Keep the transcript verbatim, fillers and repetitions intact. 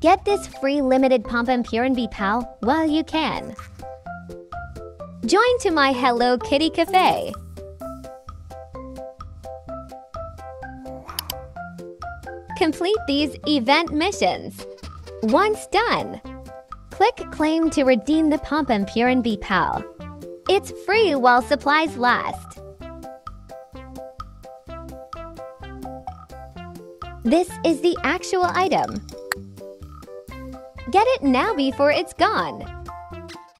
Get this free limited Pompompurin Bee Pal while you can. Join to my Hello Kitty Cafe. Complete these event missions. Once done, click Claim to redeem the Pompompurin Bee Pal. It's free while supplies last. This is the actual item. Get it now before it's gone.